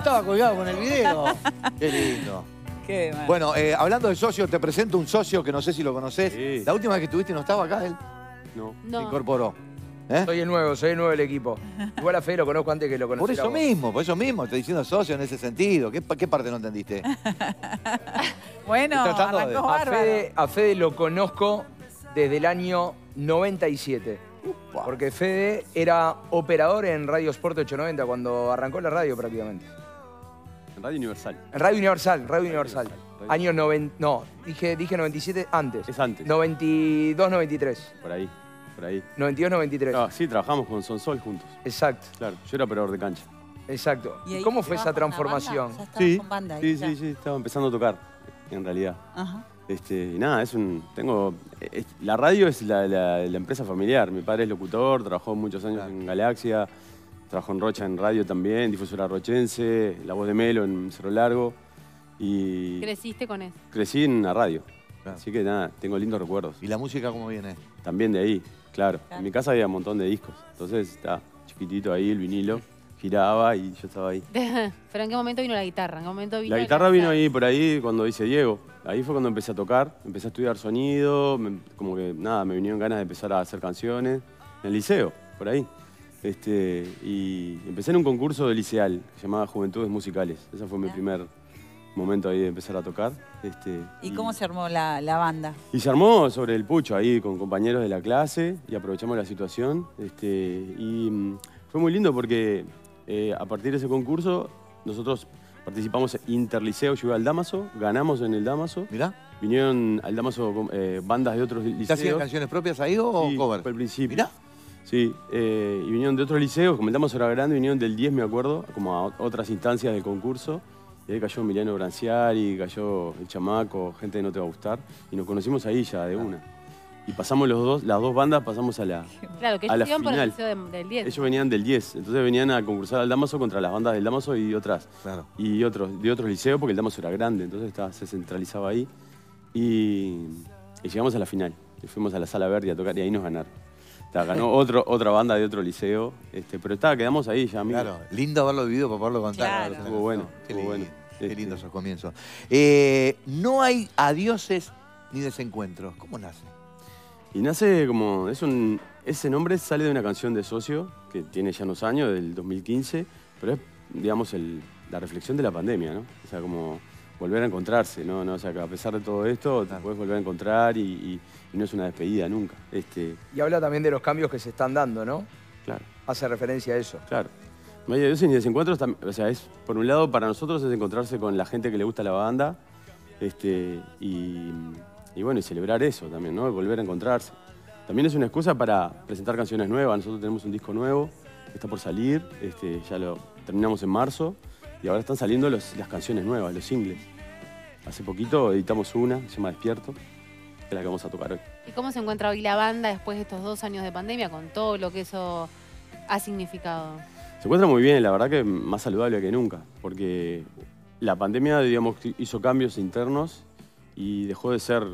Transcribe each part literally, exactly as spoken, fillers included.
estaba colgado con el video. Qué lindo. Qué mal. Bueno, eh, hablando de socios, te presento un socio que no sé si lo conoces. Sí. La última vez que estuviste no estaba acá él. No. Se No. incorporó. ¿Eh? Soy el nuevo, soy el nuevo del equipo. Igual a Fede lo conozco antes que lo Por conociera eso vos. mismo, por eso mismo, estoy diciendo socio en ese sentido. ¿Qué, qué parte no entendiste? Bueno, Estoy tratando de- arrancó A bárbaro. Fede, a Fede lo conozco desde el año noventa y siete. Upa. Porque Fede era operador en Radio Sport ochocientos noventa cuando arrancó la radio prácticamente. En Radio Universal. En Radio Universal, Radio Universal. Radio- Año noventa... No, dije, dije noventa y siete antes. Es antes. noventa y dos, noventa y tres. Por ahí. Por ahí. noventa y dos, noventa y tres. Ah, sí, trabajamos con Sonsol juntos. Exacto, Claro. Yo era operador de cancha. exacto. ¿Y ahí ¿Cómo fue esa estabas con la transformación? banda? Ya estabas Sí. con banda ahí, Sí, ya. sí, sí. Estaba empezando a tocar, en realidad. Ajá. Este, y nada, es un. Tengo. es- la radio es la, la- la empresa familiar. Mi padre es locutor, trabajó muchos años Claro. en Galaxia, trabajó en Rocha en radio también, difusora rochense, La Voz de Melo en Cerro Largo. Y Creciste con eso. crecí en la radio. Claro. Así que nada, tengo lindos recuerdos. ¿Y la música cómo viene? También de ahí, claro. Claro. En mi casa había un montón de discos. Entonces, está chiquitito ahí, el vinilo, giraba y yo estaba ahí. Pero ¿en qué momento vino la guitarra? ¿En qué momento vino La el guitarra vino cantar? ahí por ahí cuando hice Diego. Ahí fue cuando empecé a tocar, empecé a estudiar sonido, me- como que nada, me vinieron ganas de empezar a hacer canciones. En el liceo, por ahí. Este, y empecé en un concurso de liceal que se llamaba Juventudes Musicales. Ese fue mi Ah. primer momento ahí de empezar a tocar. Este, ¿Y cómo se armó la, la banda? Y se armó sobre el pucho ahí con compañeros de la clase y aprovechamos la situación. Este, y mm, fue muy lindo porque eh, a partir de ese concurso nosotros participamos en Interliceo, yo iba al Dámaso, ganamos en el Dámaso. Mirá. Vinieron al Dámaso eh, bandas de otros ¿Te hacían liceos. canciones propias ahí o Sí, cover? fue al principio. Mirá. Sí, eh, y vinieron de otros liceos, como el Dámaso era grande, vinieron del diez, me acuerdo, como a otras instancias del concurso. Y ahí cayó Emiliano Branciari, cayó El Chamaco, gente que no te va a gustar. Y nos conocimos ahí ya de una. Y pasamos los dos, las dos bandas pasamos a la... Claro, que a la ellos iban por el final. liceo de- del diez. Ellos venían del diez, entonces venían a concursar al Dámaso contra las bandas del Dámaso y otras. Claro. Y otros, de otros liceos, porque el Dámaso era grande, entonces estaba, se centralizaba ahí. Y, y llegamos a la final. Y fuimos a la Sala Verde a tocar y ahí nos ganaron. Está, ganó otro, otra banda de otro liceo, este, pero está, quedamos ahí ya, amigos. Claro, lindo haberlo vivido para poderlo contar. Claro. Claro, Estuvo bueno, Qué estuvo lindo, bueno. qué Este- lindo esos comienzos. Eh, no hay adioses ni desencuentros. ¿Cómo nace? Y nace como, es un, ese nombre sale de una canción de Socio, que tiene ya unos años, del dos mil quince, pero es, digamos, el- la reflexión de la pandemia, ¿no? O sea, como volver a encontrarse, ¿no? ¿no? O sea, que a pesar de todo esto, te Claro. puedes volver a encontrar y, y- y no es una despedida nunca. Este, Y habla también de los cambios que se están dando, ¿no? claro, Hace referencia a eso. claro. No hay adioses ni desencuentros, tam- o sea, es, por un lado, para nosotros es encontrarse con la gente que le gusta la banda, este, y, y bueno, y celebrar eso también, ¿no? Volver a encontrarse. También es una excusa para presentar canciones nuevas. Nosotros tenemos un disco nuevo que está por salir, este, ya lo terminamos en marzo, y ahora están saliendo los- las canciones nuevas, los singles. Hace poquito editamos una, se llama Despierto, que es la que vamos a tocar hoy. ¿Y cómo se encuentra hoy la banda después de estos dos años de pandemia con todo lo que eso ha significado? Se encuentra muy bien, la verdad que más saludable que nunca, porque la pandemia, digamos, hizo cambios internos y dejó de ser,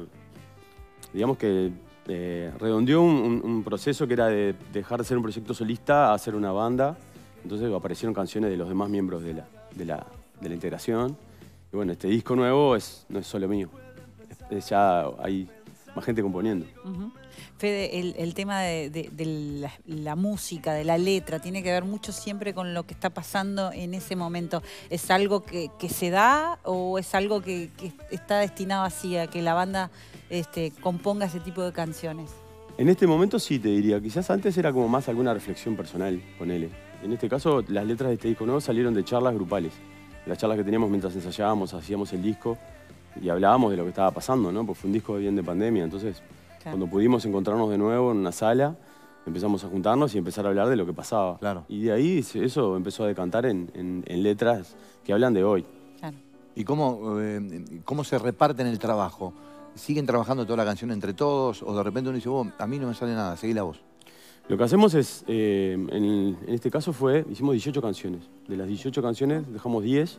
digamos que eh, redondeó un, un- un proceso que era de dejar de ser un proyecto solista a ser una banda. Entonces aparecieron canciones de los demás miembros de la, de la, de la integración. Y bueno, este disco nuevo es, no es solo mío, es- es ya hay más gente componiendo. Ujú. Fede, el, el tema de, de- de la, la música, de la letra, tiene que ver mucho siempre con lo que está pasando en ese momento. ¿Es algo que, que se da o es algo que, que está destinado así a que la banda este, componga ese tipo de canciones? En este momento sí te diría, quizás antes era como más alguna reflexión personal, ponele. En este caso, las letras de este disco nuevo salieron de charlas grupales. Las charlas que teníamos mientras ensayábamos, hacíamos el disco y hablábamos de lo que estaba pasando, ¿no? Porque fue un disco bien de pandemia, entonces Claro. cuando pudimos encontrarnos de nuevo en una sala, empezamos a juntarnos y empezar a hablar de lo que pasaba. Claro. Y de ahí se- eso empezó a decantar en, en- en letras que hablan de hoy. Claro. ¿Y cómo, eh, cómo se reparten el trabajo? ¿Siguen trabajando toda la canción entre todos? ¿O de repente uno dice, vos, a mí no me sale nada, seguí la voz? Lo que hacemos es, eh, en, en este caso fue, hicimos dieciocho canciones. De las dieciocho canciones dejamos diez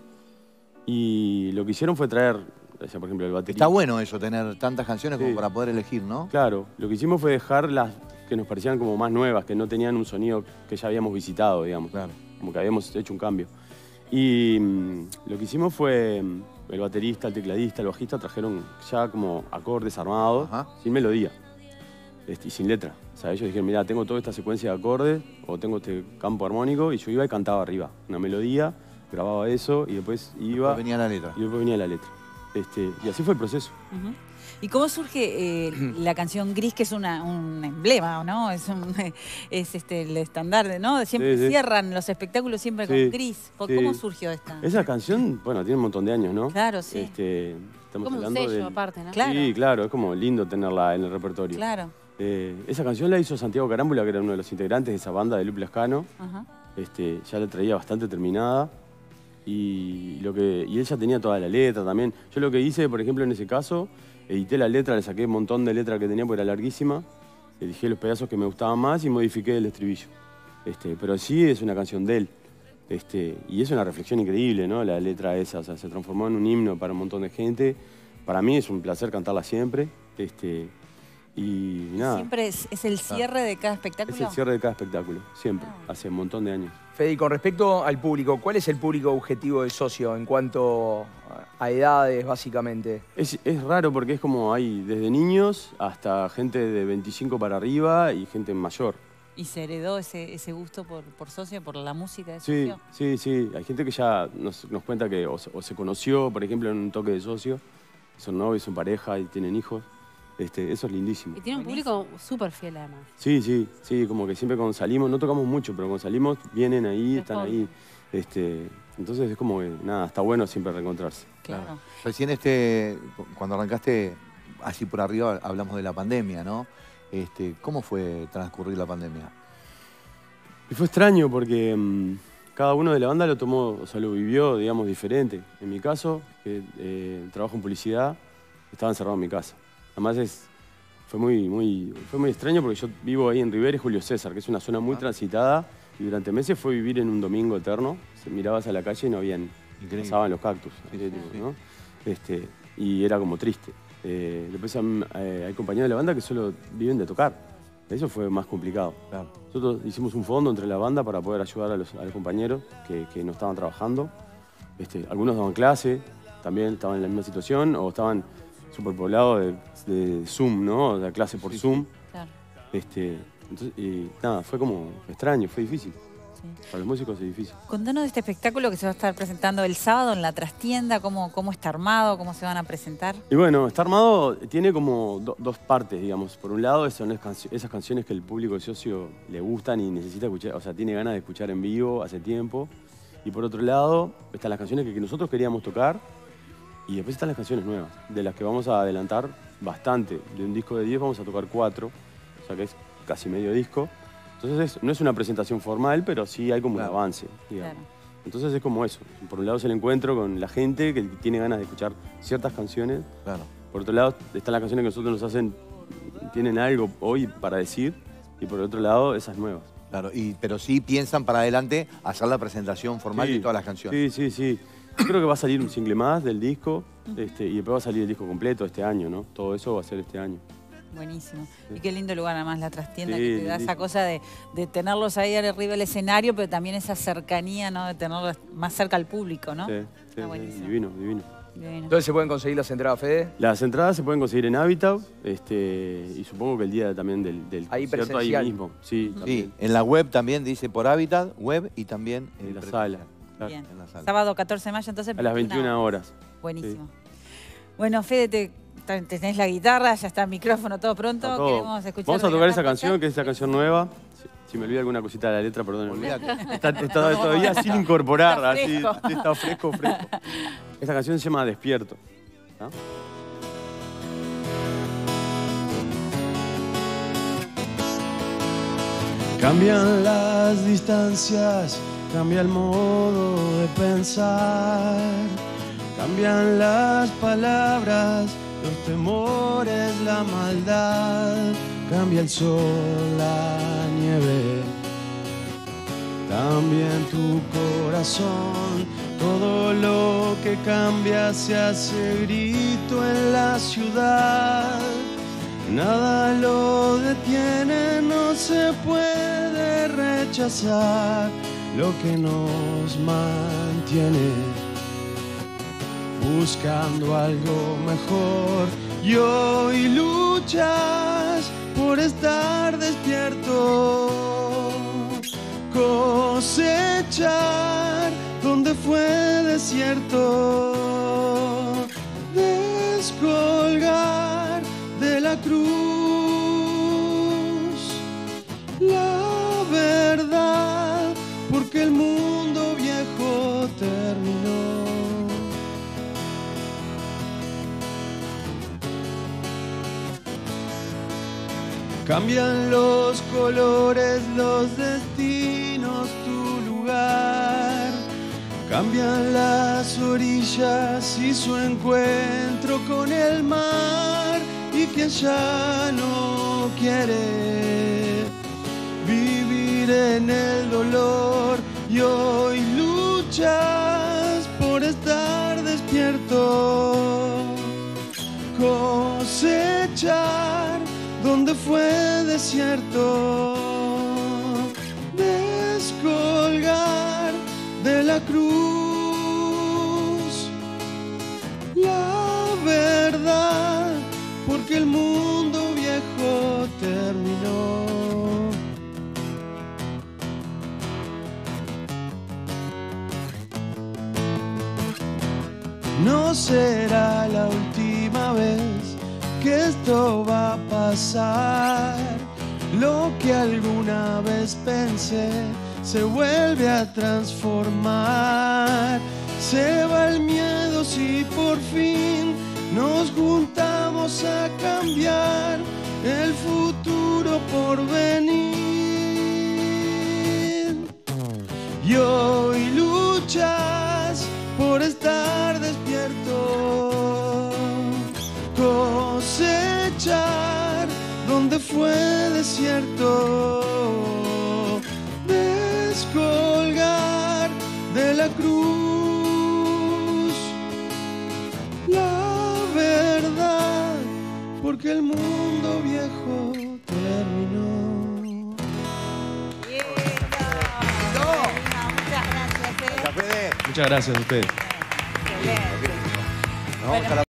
y lo que hicieron fue traer, o sea, por ejemplo, el batería. Está bueno eso, tener tantas canciones como Sí. para poder elegir, ¿no? Claro, lo que hicimos fue dejar las que nos parecían como más nuevas, que no tenían un sonido que ya habíamos visitado, digamos. Claro. Como que habíamos hecho un cambio. Y mm, lo que hicimos fue, mm, el baterista, el tecladista, el bajista trajeron ya como acordes armados, Ajá. sin melodía este, y sin letra. O sea, ellos dijeron, mira, tengo toda esta secuencia de acordes o tengo este campo armónico, y yo iba y cantaba arriba una melodía, grababa eso y después iba... Después venía la letra. Y después venía la letra. Este, y así fue el proceso. Ujú. ¿Y cómo surge eh, la canción Gris, que es una, un emblema, ¿no? Es, un, es este, el estandarte, ¿no? Siempre Sí, sí. cierran los espectáculos siempre con Sí, Gris. ¿Cómo sí. surgió esta? Esa canción, bueno, tiene un montón de años, ¿no? Claro, sí. Este, estamos Como un hablando sello del... aparte, ¿no? Claro. Sí, claro, es como lindo tenerla en el repertorio. Claro. Eh, esa canción la hizo Santiago Carámbula, que era uno de los integrantes de esa banda de Lupe Lascano. Ajá. Este, ya la traía bastante terminada. Y, lo que, y él ya tenía toda la letra también. Yo lo que hice, por ejemplo, en ese caso, edité la letra, le saqué un montón de letra que tenía porque era larguísima, elegí los pedazos que me gustaban más y modifiqué el estribillo. Este, pero sí es una canción de él. Este, y es una reflexión increíble, ¿no? La letra esa, o sea, se transformó en un himno para un montón de gente. Para mí es un placer cantarla siempre. Este, y nada, ¿Siempre es, es el cierre de cada espectáculo? es el cierre de cada espectáculo, siempre, Ah. hace un montón de años. Fede, y con respecto al público, ¿cuál es el público objetivo del socio en cuanto a edades, básicamente? Es, es raro porque es como hay desde niños hasta gente de veinticinco para arriba y gente mayor. ¿Y se heredó ese, ese gusto por, por socio, por la música de Sí, socio? sí, sí. Hay gente que ya nos, nos cuenta que o se, o se conoció, por ejemplo, en un toque de socio, son novios, son pareja y tienen hijos. Este, eso es lindísimo. Y tiene un público súper fiel además. Sí, sí, sí, como que siempre cuando salimos, no tocamos mucho, pero cuando salimos vienen ahí, están ahí. Este, entonces es como que, nada, está bueno siempre reencontrarse. Claro. Recién este, cuando arrancaste, así por arriba, hablamos de la pandemia, ¿no? Este, ¿Cómo fue transcurrir la pandemia? Y fue extraño porque mmm, cada uno de la banda lo tomó, o sea, lo vivió, digamos, diferente. En mi caso, que eh, trabajo en publicidad, estaba encerrado en mi casa. Además es, fue, muy, muy, fue muy extraño porque yo vivo ahí en Rivera y Julio César, que es una zona muy Ah. transitada, y durante meses fue vivir en un domingo eterno. Se mirabas a la calle y no habían, Increíble. pasaban los cactus, Sí, eh, sí, sí. ¿no? Este, y era como triste. Eh, después eh, hay compañeros de la banda que solo viven de tocar. Eso fue más complicado. Claro. Nosotros hicimos un fondo entre la banda para poder ayudar a los, a los compañeros que, que no estaban trabajando. Este, algunos daban clase, también estaban en la misma situación, o estaban superpoblados de, de Zoom, ¿no? De clase por Sí, Zoom. Claro. Este, entonces, y nada, fue como extraño, fue difícil. Sí. Para los músicos es difícil. Contanos de este espectáculo que se va a estar presentando el sábado en la trastienda, cómo, cómo está armado, cómo se van a presentar. Y bueno, está armado, tiene como do- dos partes, digamos. Por un lado, son es canci- esas canciones que el público de socio le gustan y necesita escuchar, o sea, tiene ganas de escuchar en vivo hace tiempo. Y por otro lado, están las canciones que, que nosotros queríamos tocar. Y después están las canciones nuevas, de las que vamos a adelantar bastante. De un disco de diez vamos a tocar cuatro, o sea que es casi medio disco. Entonces es- no es una presentación formal, pero sí hay como Claro. un avance, digamos. Claro. Entonces es como eso. Por un lado es el encuentro con la gente que tiene ganas de escuchar ciertas canciones. Claro. Por otro lado están las canciones que nosotros nos hacen, tienen algo hoy para decir. Y por otro lado, esas nuevas. Claro, y, pero sí piensan para adelante hacer la presentación formal Sí, de todas las canciones. Sí, sí, sí. Yo creo que va a salir un single más del disco este, y después va a salir el disco completo este año, ¿no? Todo eso va a ser este año. Buenísimo. Y qué lindo lugar además la trastienda, Sí, que te da esa lindísimo. cosa de, de tenerlos ahí arriba del escenario, pero también esa cercanía, ¿no? De tenerlos más cerca al público, ¿no? Sí, sí, Está sí, buenísimo. divino, divino. Divino. Entonces se pueden conseguir las entradas, Fede. Las entradas se pueden conseguir en Habitat este, y supongo que el día también del, del Ahí concierto ahí presencial. mismo. Sí, Sí, también. en la web también dice por Hábitat, web y también En eh, la presencial. sala. Claro. Bien. En la sala. Sábado catorce de mayo, entonces. A las veintiuna horas. Buenísimo. Bueno, Fede, te, te- tenés la guitarra, ya está el micrófono, todo pronto. Está todo. Queremos escuchar. Vamos a lo que tocar nos esa vas a canción, que es esa canción nueva. Si, si me olvido alguna cosita de la letra, perdón. Olvídate. Está, está todavía sin incorporar, Está así, fresco. está fresco, fresco. Esta canción se llama Despierto. ¿Ah? Cambian las distancias, cambia el modo de pensar, cambian las palabras, los temores, la maldad, cambia el sol, la nieve, también tu corazón, todo lo que cambia se hace grito en la ciudad. Nada lo detiene, no se puede rechazar. lo que nos mantiene, buscando algo mejor. Y hoy luchas por estar despierto, cosechar donde fue desierto, descolgar de la cruz la verdad, porque el mundo viejo terminó. Cambian los colores, los destinos, tu lugar. Cambian las orillas y su encuentro con el mar. Y quien ya no quiere vivir en el dolor. Y hoy luchas por estar despierto, cosechar donde fue desierto, descolgar de la cruz la verdad, porque el mundo viejo terminó. No será la última vez que esto va a pasar. Lo que alguna vez pensé se vuelve a transformar. Se va el miedo si por fin nos juntamos a cambiar el futuro por venir. Y hoy luchas por estar despierto, cosechar donde fue desierto, descolgar de la cruz la verdad, porque el mundo viejo terminó. Bien. Muchas gracias. ¿eh? Fede. Muchas gracias a ustedes. Excelente. Nos vamos a la